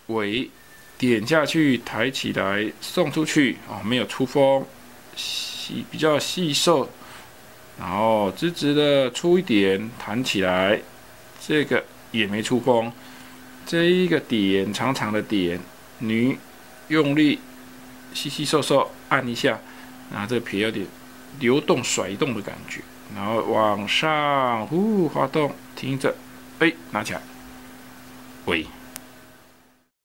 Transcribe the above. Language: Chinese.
尾点下去，抬起来送出去哦，没有出风，比较细瘦，然后直直的出一点，弹起来，这个也没出风。这一个点长长的点，你用力细细瘦瘦按一下，然后这个皮有点流动甩动的感觉，然后往上滑动，听着，拿起来，喂。